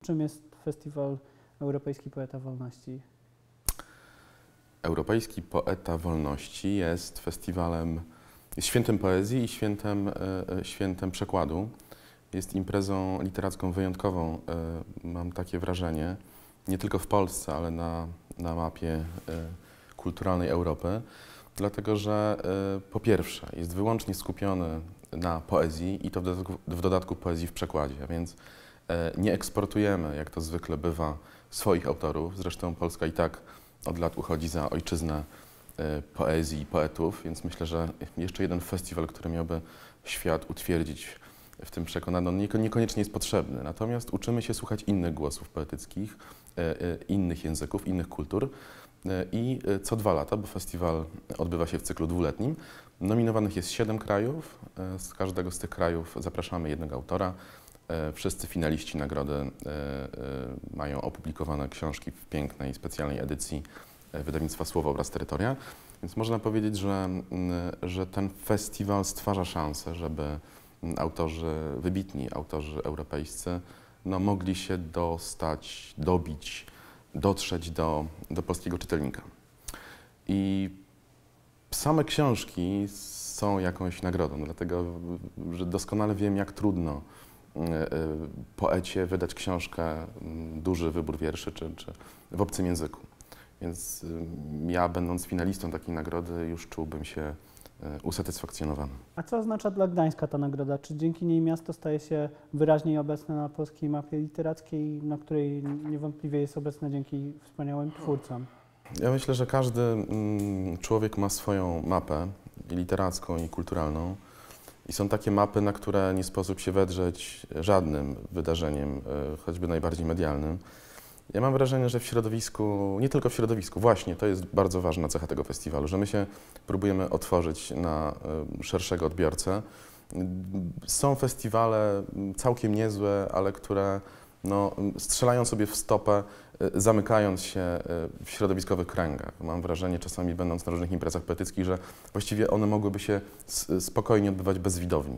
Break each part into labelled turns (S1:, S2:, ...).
S1: Czym jest Festiwal Europejski Poeta Wolności?
S2: Europejski Poeta Wolności jest festiwalem, jest świętem poezji i świętem przekładu. Jest imprezą literacką wyjątkową, mam takie wrażenie, nie tylko w Polsce, ale na mapie kulturalnej Europy, dlatego że po pierwsze jest wyłącznie skupiony na poezji i to w dodatku poezji w przekładzie, a więc nie eksportujemy, jak to zwykle bywa, swoich autorów. Zresztą Polska i tak od lat uchodzi za ojczyznę poezji i poetów, więc myślę, że jeszcze jeden festiwal, który miałby świat utwierdzić w tym przekonaniu, niekoniecznie jest potrzebny. Natomiast uczymy się słuchać innych głosów poetyckich, innych języków, innych kultur i co 2 lata, bo festiwal odbywa się w cyklu 2-letnim, nominowanych jest 7 krajów. Z każdego z tych krajów zapraszamy jednego autora. Wszyscy finaliści nagrody mają opublikowane książki w pięknej, specjalnej edycji wydawnictwa Słowo oraz Terytoria. Więc można powiedzieć, że ten festiwal stwarza szansę, żeby wybitni autorzy europejscy mogli się dostać, dobić, dotrzeć do polskiego czytelnika. I same książki są jakąś nagrodą, dlatego że doskonale wiem, jak trudno poecie wydać książkę, duży wybór wierszy czy w obcym języku. Więc ja, będąc finalistą takiej nagrody, już czułbym się usatysfakcjonowany.
S1: A co oznacza dla Gdańska ta nagroda? Czy dzięki niej miasto staje się wyraźniej obecne na polskiej mapie literackiej, na której niewątpliwie jest obecne dzięki wspaniałym twórcom?
S2: Ja myślę, że każdy człowiek ma swoją mapę i literacką, i kulturalną. I są takie mapy, na które nie sposób się wedrzeć żadnym wydarzeniem, choćby najbardziej medialnym. Ja mam wrażenie, że w środowisku, nie tylko w środowisku, właśnie to jest bardzo ważna cecha tego festiwalu, że my się próbujemy otworzyć na szerszego odbiorcę. Są festiwale całkiem niezłe, ale które strzelają sobie w stopę, zamykając się w środowiskowych kręgach. Mam wrażenie, czasami będąc na różnych imprezach poetyckich, że właściwie one mogłyby się spokojnie odbywać bez widowni.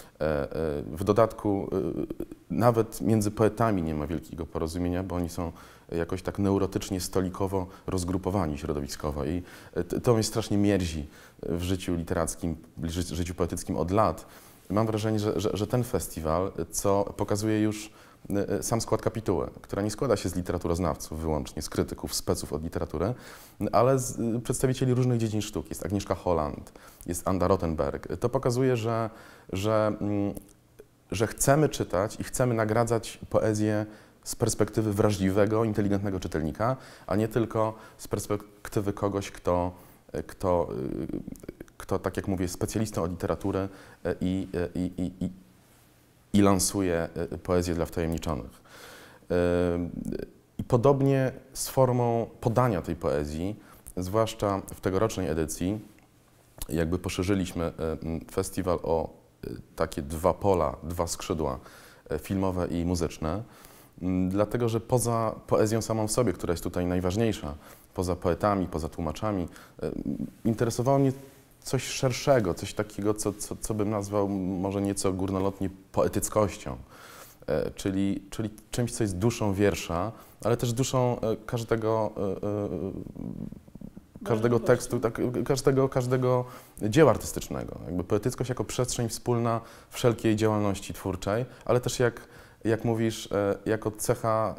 S2: W dodatku nawet między poetami nie ma wielkiego porozumienia, bo oni są jakoś tak neurotycznie, stolikowo rozgrupowani środowiskowo i to mnie strasznie mierzi w życiu literackim, w życiu poetyckim od lat. Mam wrażenie, że ten festiwal, co pokazuje już sam skład kapituły, która nie składa się z literaturoznawców wyłącznie, z krytyków, speców od literatury, ale z przedstawicieli różnych dziedzin sztuki. Jest Agnieszka Holland, jest Anda Rottenberg. To pokazuje, że chcemy czytać i chcemy nagradzać poezję z perspektywy wrażliwego, inteligentnego czytelnika, a nie tylko z perspektywy kogoś, kto tak jak mówię, jest specjalistą od literatury i lansuje poezję dla wtajemniczonych. I podobnie z formą podania tej poezji, zwłaszcza w tegorocznej edycji, jakby poszerzyliśmy festiwal o takie 2 pola, 2 skrzydła, filmowe i muzyczne, dlatego że poza poezją samą w sobie, która jest tutaj najważniejsza, poza poetami, poza tłumaczami, interesowało mnie coś szerszego, coś takiego, co bym nazwał może nieco górnolotnie poetyckością, czyli czymś, co jest duszą wiersza, ale też duszą każdego tekstu, każdego dzieła artystycznego. Jakby poetyckość jako przestrzeń wspólna wszelkiej działalności twórczej, ale też jak mówisz, jako cecha,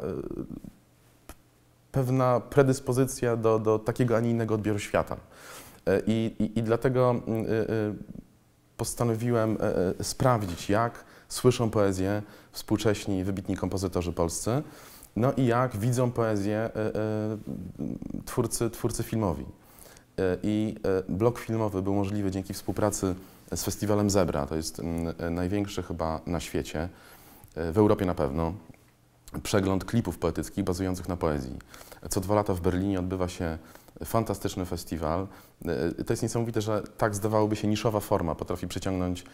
S2: pewna predyspozycja do takiego, a nie innego odbioru świata. I dlatego postanowiłem sprawdzić, jak słyszą poezję współcześni wybitni kompozytorzy polscy, i jak widzą poezję twórcy filmowi. I blok filmowy był możliwy dzięki współpracy z festiwalem Zebra. To jest największy chyba na świecie, w Europie na pewno, przegląd klipów poetyckich bazujących na poezji. Co 2 lata w Berlinie odbywa się fantastyczny festiwal. To jest niesamowite, że tak zdawałoby się niszowa forma potrafi przyciągnąć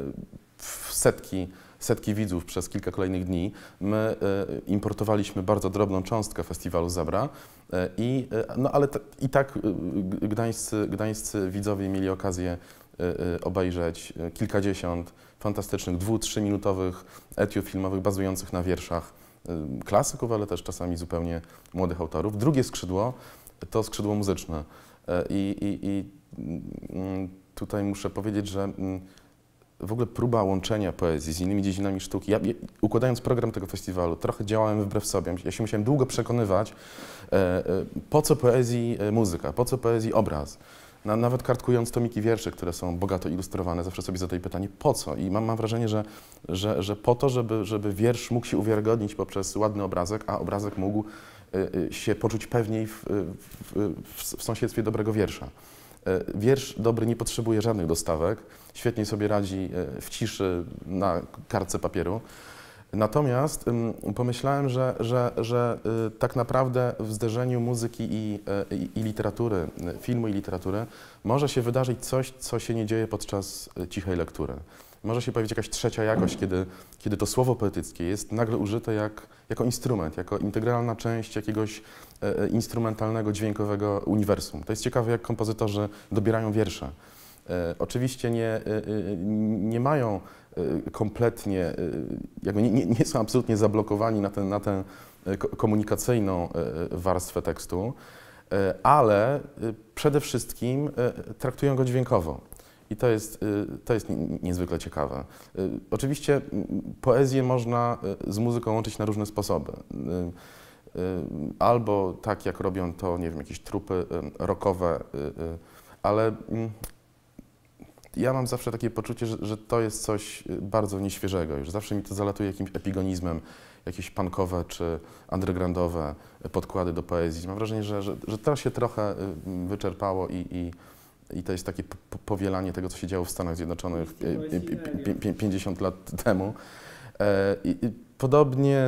S2: setki widzów przez kilka kolejnych dni. My importowaliśmy bardzo drobną cząstkę festiwalu Zebra, ale i tak gdańscy widzowie mieli okazję obejrzeć kilkadziesiąt fantastycznych 2–3 minutowych etiud filmowych bazujących na wierszach klasyków, ale też czasami zupełnie młodych autorów. Drugie skrzydło to skrzydło muzyczne. I tutaj muszę powiedzieć, że w ogóle próba łączenia poezji z innymi dziedzinami sztuki. Ja, układając program tego festiwalu, trochę działałem wbrew sobie. Ja się musiałem długo przekonywać, po co poezji muzyka, po co poezji obraz. Nawet kartkując tomiki wierszy, które są bogato ilustrowane, zawsze sobie zadaję pytanie, po co? I mam wrażenie, że po to, żeby wiersz mógł się uwiarygodnić poprzez ładny obrazek, a obrazek mógł się poczuć pewniej w sąsiedztwie dobrego wiersza. Wiersz dobry nie potrzebuje żadnych dostawek, świetnie sobie radzi w ciszy na kartce papieru. Natomiast pomyślałem, że tak naprawdę w zderzeniu muzyki i literatury, filmu i literatury może się wydarzyć coś, co się nie dzieje podczas cichej lektury. Może się pojawić jakaś trzecia jakość, kiedy to słowo poetyckie jest nagle użyte jako instrument, jako integralna część jakiegoś instrumentalnego, dźwiękowego uniwersum. To jest ciekawe, jak kompozytorzy dobierają wiersze. Oczywiście nie mają kompletnie, jakby nie są absolutnie zablokowani na tę komunikacyjną warstwę tekstu, ale przede wszystkim traktują go dźwiękowo. I to jest niezwykle ciekawe. Oczywiście poezję można z muzyką łączyć na różne sposoby. Albo tak, jak robią to, nie wiem, jakieś trupy rockowe, ale ja mam zawsze takie poczucie, że to jest coś bardzo nieświeżego już. Zawsze mi to zalatuje jakimś epigonizmem, jakieś punkowe czy undergroundowe podkłady do poezji. Mam wrażenie, że to się trochę wyczerpało i to jest takie powielanie tego, co się działo w Stanach Zjednoczonych 50 lat temu. Podobnie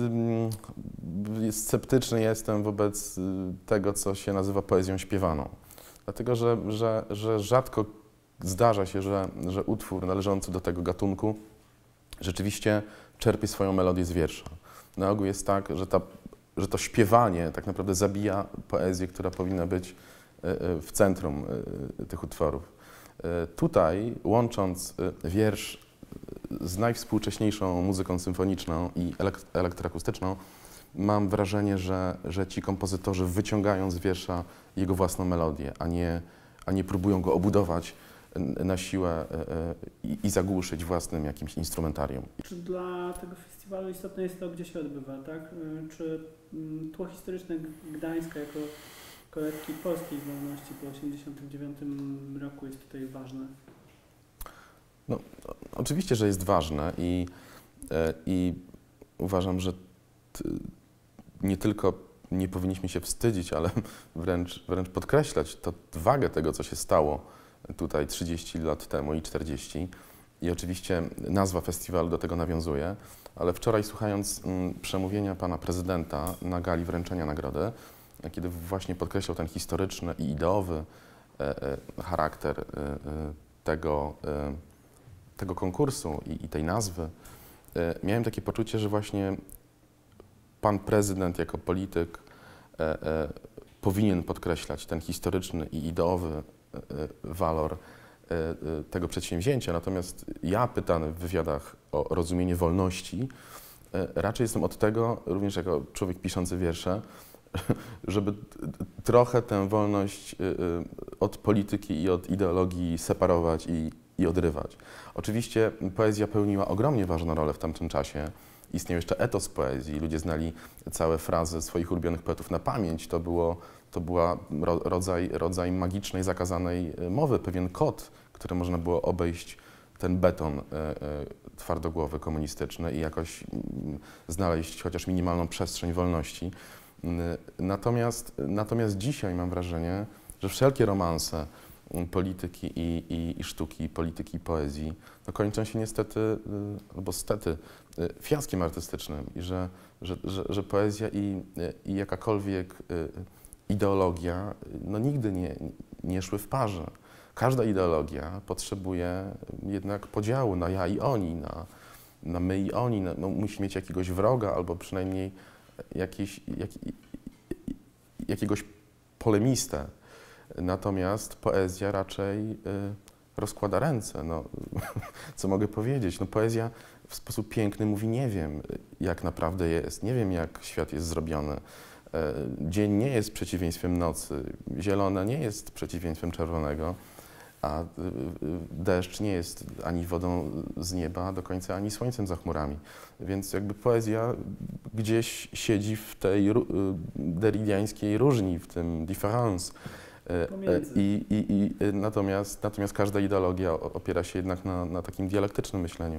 S2: sceptyczny jestem wobec tego, co się nazywa poezją śpiewaną. Dlatego, że rzadko zdarza się, że utwór należący do tego gatunku rzeczywiście czerpie swoją melodię z wiersza. Na ogół jest tak, że to śpiewanie tak naprawdę zabija poezję, która powinna być w centrum tych utworów. Tutaj, łącząc wiersz z najwspółcześniejszą muzyką symfoniczną i elektroakustyczną, mam wrażenie, że ci kompozytorzy wyciągają z wiersza jego własną melodię, a nie próbują go obudować na siłę i zagłuszyć własnym jakimś instrumentarium.
S1: Czy dla tego festiwalu istotne jest to, gdzie się odbywa, tak? Czy tło historyczne Gdańska jako kolebki polskiej wolności po 1989 roku jest tutaj ważne?
S2: No, oczywiście, że jest ważne i uważam, że nie tylko nie powinniśmy się wstydzić, ale wręcz podkreślać wagę tego, co się stało tutaj 30 lat temu i 40. I oczywiście nazwa festiwalu do tego nawiązuje, ale wczoraj słuchając przemówienia pana prezydenta na gali wręczenia nagrody, kiedy właśnie podkreślał ten historyczny i ideowy charakter tego konkursu i tej nazwy, miałem takie poczucie, że właśnie pan prezydent jako polityk powinien podkreślać ten historyczny i ideowy walor tego przedsięwzięcia. Natomiast ja pytany w wywiadach o rozumienie wolności, raczej jestem od tego, również jako człowiek piszący wiersze, żeby trochę tę wolność od polityki i od ideologii separować i odrywać. Oczywiście poezja pełniła ogromnie ważną rolę w tamtym czasie. Istniał jeszcze etos poezji, ludzie znali całe frazy swoich ulubionych poetów na pamięć. To była rodzaj magicznej, zakazanej mowy, pewien kod, który można było obejść ten beton twardogłowy komunistyczny i jakoś znaleźć chociaż minimalną przestrzeń wolności. Natomiast dzisiaj mam wrażenie, że wszelkie romanse polityki i sztuki, polityki i poezji kończą się niestety, albo stety, fiaskiem artystycznym i że poezja i jakakolwiek ideologia nigdy nie szły w parze. Każda ideologia potrzebuje jednak podziału na ja i oni, na my i oni. Musi mieć jakiegoś wroga albo przynajmniej jakiegoś polemistę. Natomiast poezja raczej rozkłada ręce. Co mogę powiedzieć? Poezja w sposób piękny mówi: nie wiem, jak naprawdę jest, nie wiem, jak świat jest zrobiony. Dzień nie jest przeciwieństwem nocy, zielone nie jest przeciwieństwem czerwonego, a deszcz nie jest ani wodą z nieba do końca, ani słońcem za chmurami. Więc jakby poezja gdzieś siedzi w tej derridiańskiej różni, w tym difference. Natomiast każda ideologia opiera się jednak na takim dialektycznym myśleniu.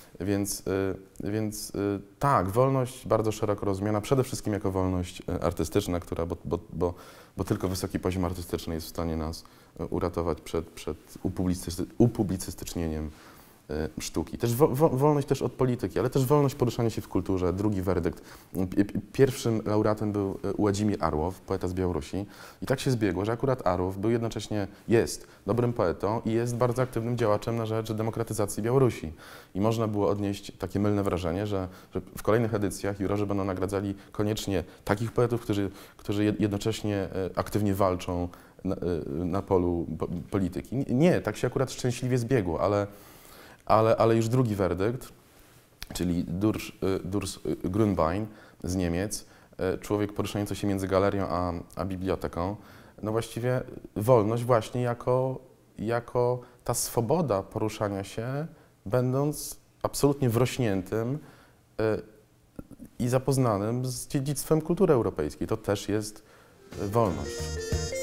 S2: Więc tak, wolność bardzo szeroko rozumiana, przede wszystkim jako wolność artystyczna, bo tylko wysoki poziom artystyczny jest w stanie nas uratować przed upublicystycznieniem sztuki. Też wolność też od polityki, ale też wolność poruszania się w kulturze. Drugi werdykt. Pierwszym laureatem był Władimir Arłow, poeta z Białorusi. I tak się zbiegło, że akurat Arłow jest dobrym poetą i jest bardzo aktywnym działaczem na rzecz demokratyzacji Białorusi. I można było odnieść takie mylne wrażenie, że w kolejnych edycjach jurorzy będą nagradzali koniecznie takich poetów, którzy jednocześnie aktywnie walczą na polu polityki. Nie, tak się akurat szczęśliwie zbiegło, ale już drugi werdykt, czyli Durs Grünbein z Niemiec, człowiek poruszający się między galerią a biblioteką, no właściwie wolność właśnie jako ta swoboda poruszania się, będąc absolutnie wrośniętym i zapoznanym z dziedzictwem kultury europejskiej. To też jest wolność.